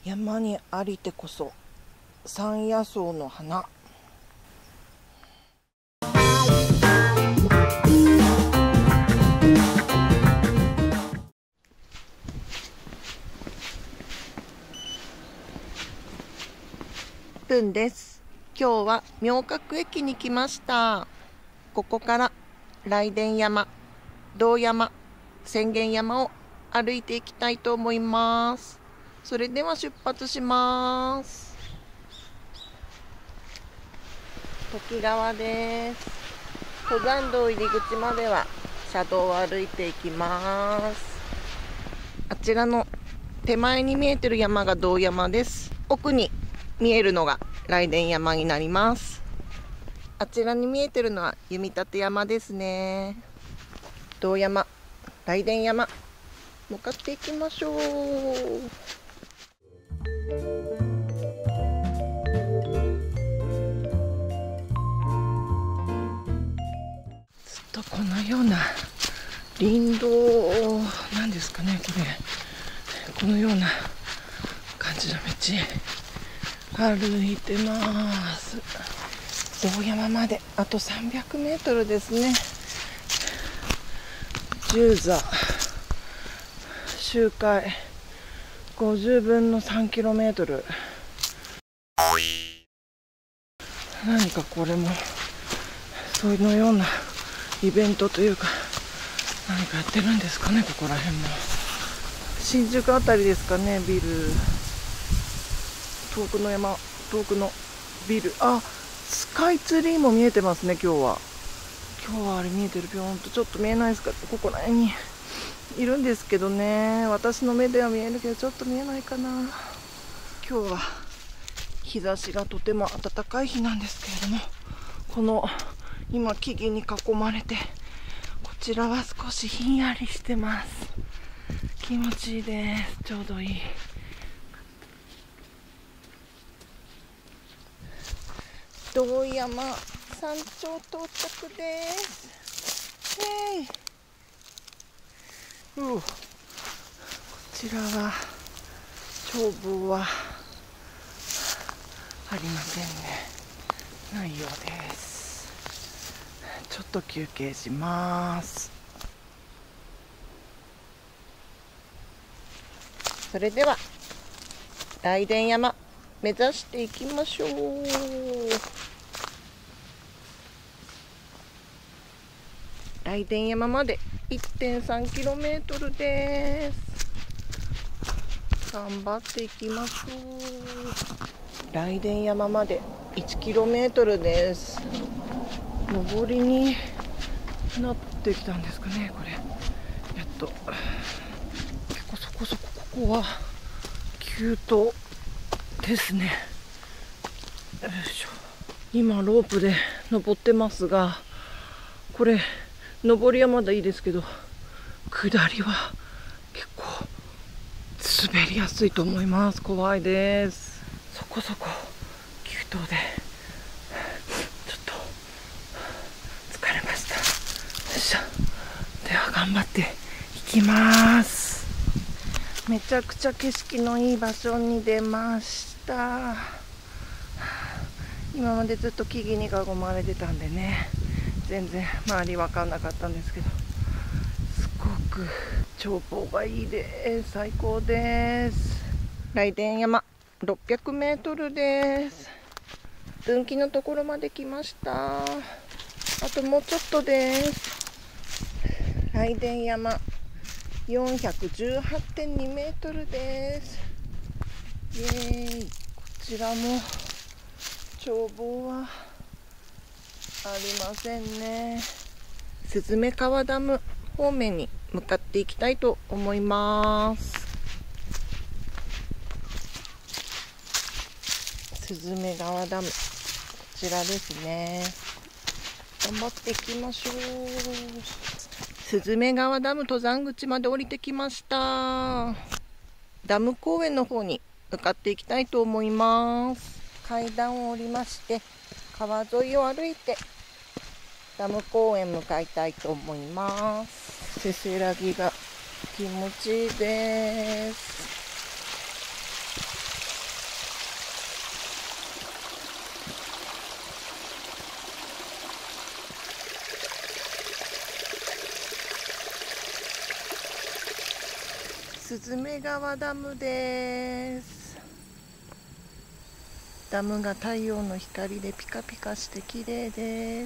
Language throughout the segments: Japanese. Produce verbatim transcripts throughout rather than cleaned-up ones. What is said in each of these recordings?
山にありてこそ山野草の花。文です。今日は明覚駅に来ました。ここから雷電山、堂山、浅間山を歩いていきたいと思います。それでは出発します。時川です。登山道入り口までは車道を歩いていきます。あちらの手前に見えてる山が堂山です。奥に見えるのが雷電山になります。あちらに見えてるのは弓立山ですね。堂山、雷電山、向かっていきましょう。ずっとこのような林道なんですかね、これ。このような感じの道歩いてます。堂山まであとさんびゃくメートルですね。十座周回ごじゅうぶんのさんキロメートル。何かこれもそのようなイベントというか何かやってるんですかね。ここら辺も新宿あたりですかね。ビル、遠くの山、遠くのビル、あ、スカイツリーも見えてますね。今日は今日はあれ見えてる。ぴょんとちょっと見えないですか。ここら辺にいるんですけどね。私の目では見えるけどちょっと見えないかな。今日は日差しがとても暖かい日なんですけれども、この今木々に囲まれてこちらは少しひんやりしてます。気持ちいいです。ちょうどいい。堂山山頂到着です。えいうこちらは眺望はありませんね。ないようです。ちょっと休憩します。それでは雷電山目指していきましょう。雷電山まで いってんさんキロメートル です。頑張っていきましょう。雷電山まで いちキロメートル です。上りになってきたんですかね。これやっと結構そこそこここは急登ですね。よいしょ。今ロープで登ってますが、これ上りはまだいいですけど下りは結構滑りやすいと思います。怖いです。そこそこ急登でちょっと疲れました。よいしょ。では頑張っていきます。めちゃくちゃ景色のいい場所に出ました。今までずっと木々に囲まれてたんでね、全然周り分かんなかったんですけど、すごく眺望がいいです。最高です。雷電山ろっぴゃくメートルです。分岐のところまで来ました。あともうちょっとです。雷電山 よんひゃくじゅうはちてんにメートルです。イエーイ。こちらも眺望はありませんね。スズメ川ダム方面に向かっていきたいと思います。スズメ川ダム、こちらですね。頑張っていきましょう。スズメ川ダム登山口まで降りてきました。ダム公園の方に向かっていきたいと思います。階段を降りまして川沿いを歩いてダム公園向かいたいと思います。せせらぎが気持ちいいです。 鈴目川ダムです。ダムが太陽の光でピカピカして綺麗です。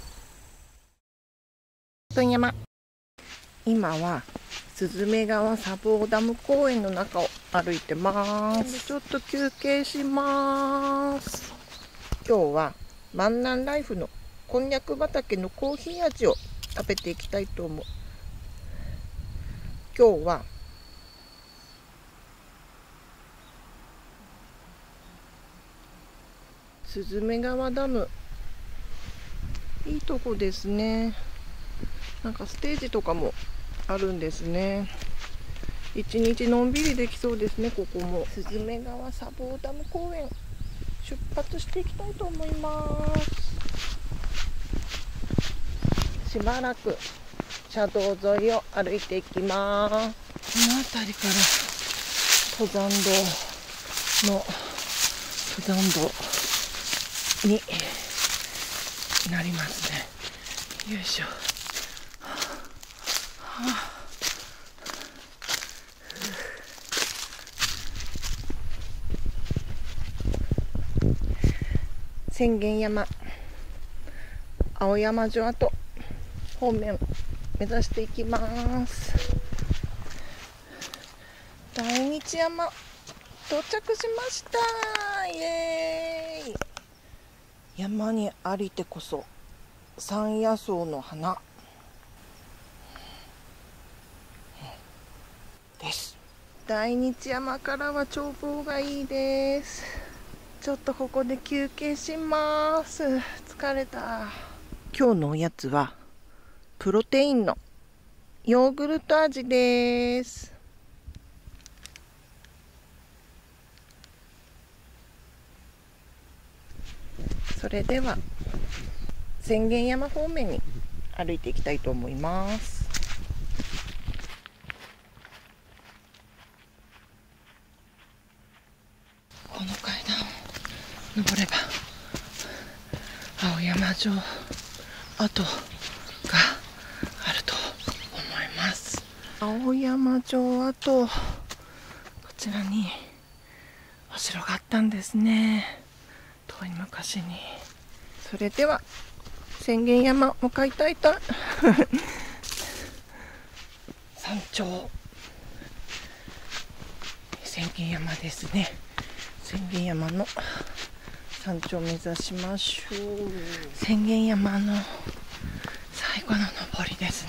分山、今は鈴目川砂防ダム公園の中を歩いてます。ちょっと休憩します。今日は万南ライフのこんにゃく畑のコーヒー味を食べていきたいと思う。今日は鈴目川ダム、いいとこですね。なんかステージとかもあるんですね。一日のんびりできそうですね。ここも鈴目川砂防ダム公園、出発していきたいと思います。しばらく車道沿いを歩いていきます。この辺りから登山道の登山道になりますね。よいしょ。はあ、浅間山、青山城跡方面目指していきます。大日山到着しました。イエーイ。山にありてこそ山野草の花です。大日山からは眺望がいいです。ちょっとここで休憩します。疲れた。今日のおやつはプロテインのヨーグルト味です。それでは浅間山方面に歩いていきたいと思います。この階段を登れば青山城跡があると思います。青山城跡、こちらにお城があったんですね。遠い昔に。それでは浅間山向かいたいと山頂浅間山ですね。浅間山の山頂を目指しましょう。浅間山の最後の登りですね。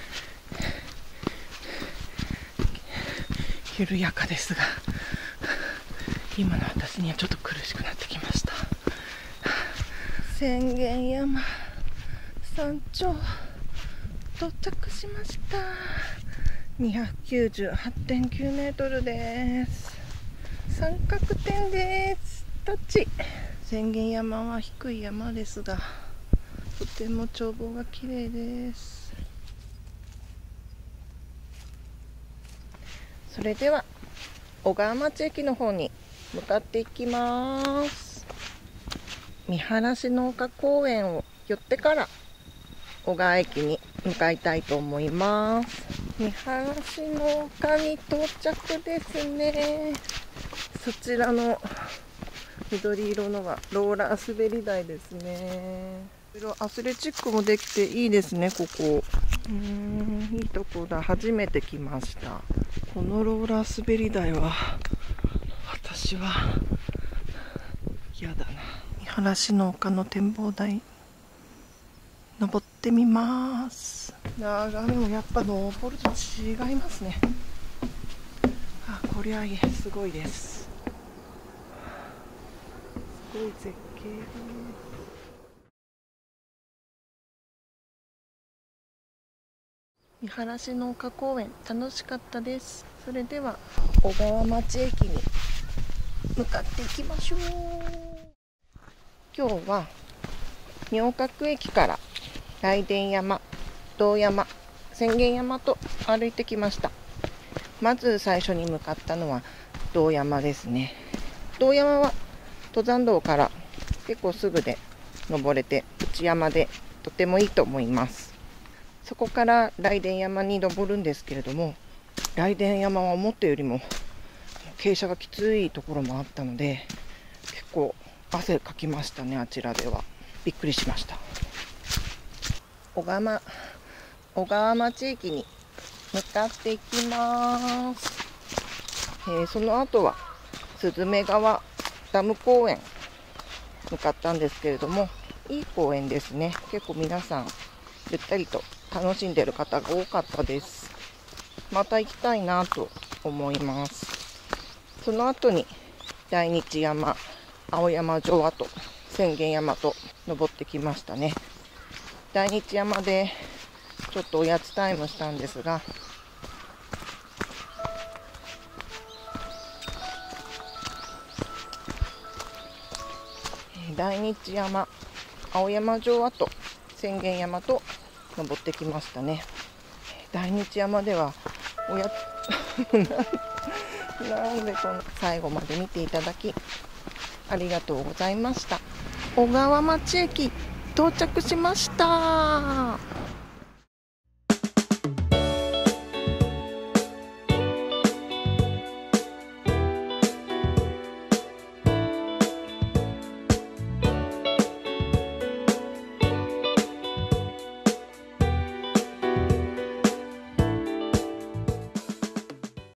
緩やかですが、今の私にはちょっと苦しくなってきました。浅間山山頂到着しました。にひゃくきゅうじゅうはちてんきゅうメートルです。三角点です。タッチ。浅間山は低い山ですが、とても眺望が綺麗です。それでは小川町駅の方に向かっていきます。見晴農家公園を寄ってから小川駅に向かいたいと思います。見晴農家に到着ですね。そちらの緑色のはローラー滑り台ですね。アスレチックもできていいですね。ここうーん、いいとこだ。初めて来ました。このローラー滑り台は私は嫌だな。見晴農家の展望台登ってみます。眺めもやっぱ登ると違いますね。あ、こりゃいい、すごいです。すごい絶景です。見晴農家公園楽しかったです。それでは小川町駅に向かっていきましょう。今日は明覚駅から雷電山、堂山、浅間山と歩いてきました。まず最初に向かったのは堂山ですね。堂山は登山道から結構すぐで登れて内山でとてもいいと思います。そこから雷電山に登るんですけれども、 雷電山は思ったよりも傾斜がきついところもあったので、結構汗かきましたね。あちらではびっくりしました。小川小川町駅に向かっていきます。えー、その後はすずめ川ダム公園向かったんですけれども、いい公園ですね。結構皆さんゆったりと楽しんでいる方が多かったです。また行きたいなと思います。その後に大日山、青山城跡、浅間山と登ってきましたね。大日山でちょっとおやつタイムしたんですが、大日山、青山城跡、浅間山と登ってきましたね。大日山ではおやつなんでこの最後まで見ていただきありがとうございました。小川町駅到着しました。